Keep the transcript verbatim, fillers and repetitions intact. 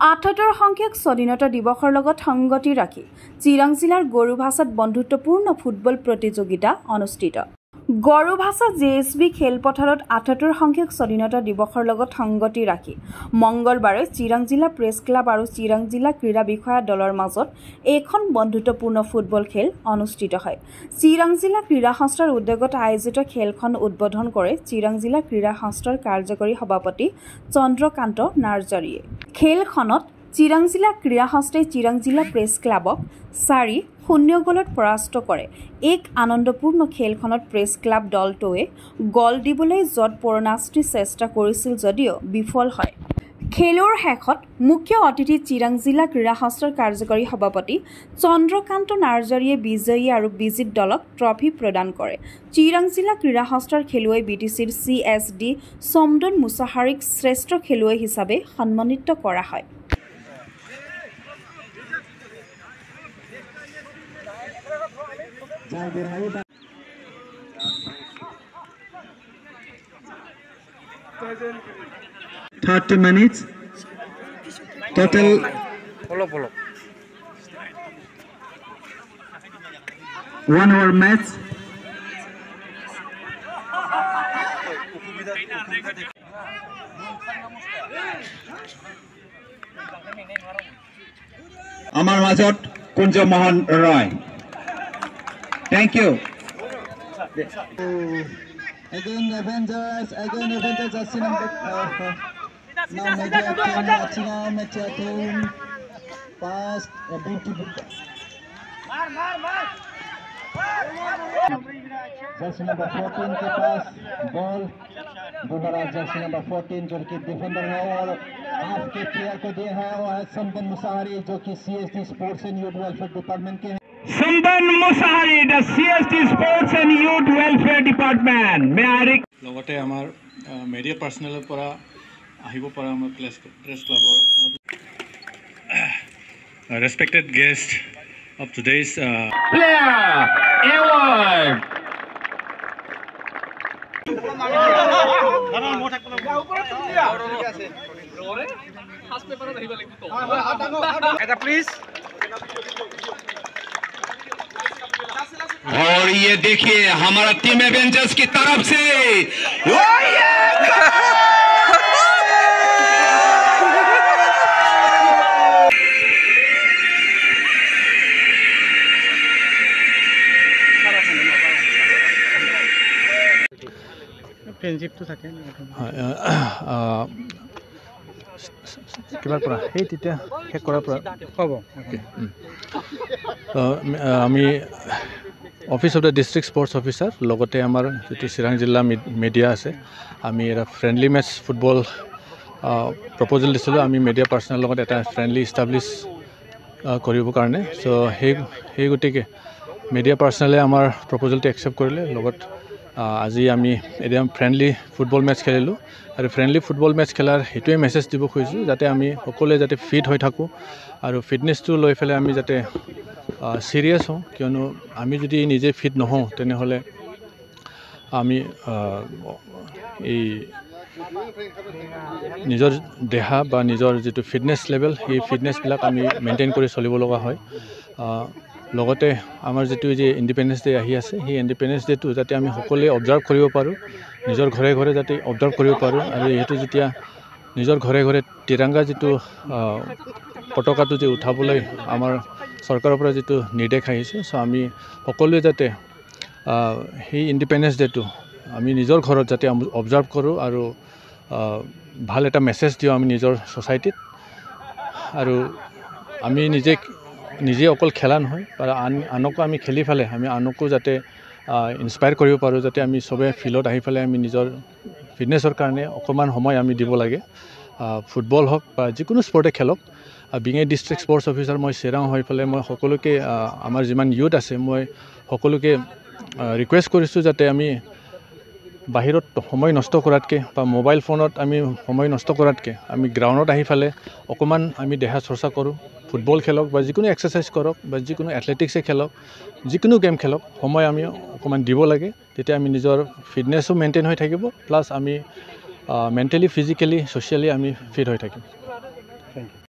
আঠসত্তৰ সংখ্যক স্বাধীনতা দিৱসৰ লগত সংগতি ৰাখি চিৰাং জিলাৰ গৰুভাছাত বন্ধুত্বপূৰ্ণ ফুটবল প্ৰতিযোগিতা অনুষ্ঠিত। গৰুভাছা জে এছ বি খেলপথাৰত আঠসত্তৰ সংখ্যক স্বাধীনতা দিৱসৰ লগত সংগতি ৰাখি মঙ্গলবাৰে চিৰাং জিলা প্ৰেছ ক্লাব আৰু চিৰাং জিলা ক্ৰীড়া বিষয়া দলৰ মাজত এখন বন্ধুত্বপূৰ্ণ ফুটবল খেল অনুষ্ঠিত হয়। চিৰাং জিলা ক্ৰীড়া সংস্থাৰ উদ্যোগত আয়োজিত খেলখন উদ্বোধন কৰে চিৰাং জিলা ক্ৰীড়া সংস্থাৰ কাৰ্যকৰী সভাপতি চন্দ্ৰকান্ত নাৰ্জাৰীয়ে। খেলখনত চিৰাং জিলা ক্ৰীড়া সংস্থাই চিৰাং জিলা প্ৰেছ ক্লাবক চাৰি শূন্য গলত পৰাস্ত কৰে। এক আনন্দপূৰ্ণ খেলখনত প্ৰেছ ক্লাব দলটোৱে গল দিবলৈ যত পৰণাস্তি চেষ্টা কৰিছিল যদিও বিফল হয়। খেলৰ শেষত মুখ্য অতিথি চিৰাং জিলা ক্ৰীড়া সংস্থাৰ কাৰ্যকৰী সভাপতি চন্দ্ৰকান্ত নাৰ্জাৰীয়ে বিজয়ী আৰু বিজিত দলক ট্ৰফি প্ৰদান কৰে। চিৰাং জিলা ক্ৰীড়া সংস্থাৰ খেলুৱৈ বি টি চিৰ চি এছ ডি চমদন মুছাহাৰীক শ্ৰেষ্ঠ খেলুৱৈ হিচাপে সন্মানিত কৰা হয়। thirty minutes total follow follow one hour match আমাৰ মাজত Kunja Mohan Roy. Thank you. Again Avengers, again Avengers jersey number uh, now media team watching out media team pass a beautiful mar mar mar jersey number fourteen के पास ball दोबारा jersey number fourteen जो कि defender है और आपके प्लेयर को दिया है वो है समदन मुसाहारी जो कि C S D sports and youth welfare department के Samdan Musahari, the C S T Sports and Youth Welfare Department. May I request? লগতে আমাৰ মিডিয়া পাৰ্চনেলৰ পৰা আহিব পৰা আমাৰ প্ৰেছ প্ৰেছ ক্লাবৰ respected guest of today's Player award. এটা please. और ये देखिए हमारा टीम एवेंजर्स की तरफ से ফ্ৰেণ্ডশ্বিপটো থাকে কিবাৰ পৰা সেই তেতিয়া শেষ কৰাৰ পৰা হ'ব। আমি office of the district sports officer লগতে আমাৰ যিটো চিৰাং জিলা মিডিয়া আছে আমি এটা ফ্ৰেণ্ডলি মেটচ ফুটবল প্ৰপ'জেল দিছিলোঁ আমি মিডিয়া পাৰ্চনেলৰ লগত এটা ফ্ৰেণ্ডলি ইষ্টাব্লিছ কৰিবৰ কাৰণে। চ' সেই সেই গতিকে মিডিয়া পাৰ্চনেলে আমাৰ প্ৰপ'জেলটো একচেপ্ট কৰিলে। লগত আজি আমি এতিয়া ফ্ৰেণ্ডলি ফুটবল মেটচ খেলিলোঁ আৰু ফ্ৰেণ্ডলি ফুটবল মেটচ খেলাৰ সেইটোৱে মেছেজ দিব খুজিছোঁ যাতে আমি সকলোৱে যাতে ফিট হৈ থাকোঁ আৰু ফিটনেছটো লৈ পেলাই আমি যাতে চিৰিয়াছ হওঁ, কিয়নো আমি যদি নিজে ফিট নহওঁ তেনেহ'লে আমি এই নিজৰ দেহা বা নিজৰ যিটো ফিটনেছ লেভেল সেই ফিটনেছবিলাক আমি মেইনটেইন কৰি চলিব লগা হয়। লগতে আমাৰ যিটো যে ইণ্ডিপেণ্ডেঞ্চ ডে আহি আছে সেই ইণ্ডিপেণ্ডেঞ্চ ডেটো যাতে আমি সকলোৱে অবজাৰ্ভ কৰিব পাৰোঁ, নিজৰ ঘৰে ঘৰে যাতে অবজাৰ্ভ কৰিব পাৰোঁ আৰু এইটো যেতিয়া নিজৰ ঘৰে ঘৰে তিৰংগা যিটো পতাকাটো যে উঠাবলৈ আমাৰ চৰকাৰৰ পৰা যিটো নিৰ্দেশ আহিছে, চ' আমি সকলোৱে যাতে সেই ইণ্ডিপেণ্ডেঞ্চ ডেটো আমি নিজৰ ঘৰত যাতে অবজাৰ্ভ কৰোঁ আৰু ভাল এটা মেছেজ দিওঁ আমি নিজৰ ছ'চাইটিত। আৰু আমি নিজে নিজে অকল খেলা নহয় বা আন আনকো আমি খেলি পেলাই আমি আনকো যাতে ইনস্পায়াৰ কৰিব পাৰোঁ, যাতে আমি চবে ফিল্ডত আহি পেলাই আমি নিজৰ ফিটনেছৰ কাৰণে অকণমান সময় আমি দিব লাগে। ফুটবল হওক বা যিকোনো স্পৰ্টে খেলক। Being a district sports officer মই চিৰাং হৈ পেলাই মই সকলোকে আমাৰ যিমান ইউথ আছে মই সকলোকে ৰিকুৱেষ্ট কৰিছোঁ যাতে আমি বাহিৰত সময় নষ্ট কৰাতকৈ বা মোবাইল ফোনত আমি সময় নষ্ট কৰাতকৈ আমি গ্ৰাউণ্ডত আহি পেলাই অকণমান আমি দেহা চৰ্চা কৰোঁ, ফুটবল খেলক বা যিকোনো এক্সাৰচাইজ কৰক বা যিকোনো এথলেটিক্সে খেলক, যিকোনো গেম খেলক, সময় আমি অকণমান দিব লাগে। তেতিয়া আমি নিজৰ ফিটনেছো মেইনটেইন হৈ থাকিব, প্লাছ আমি মেণ্টেলি ফিজিকেলি ছ'চিয়েলি আমি ফিট হৈ থাকিম।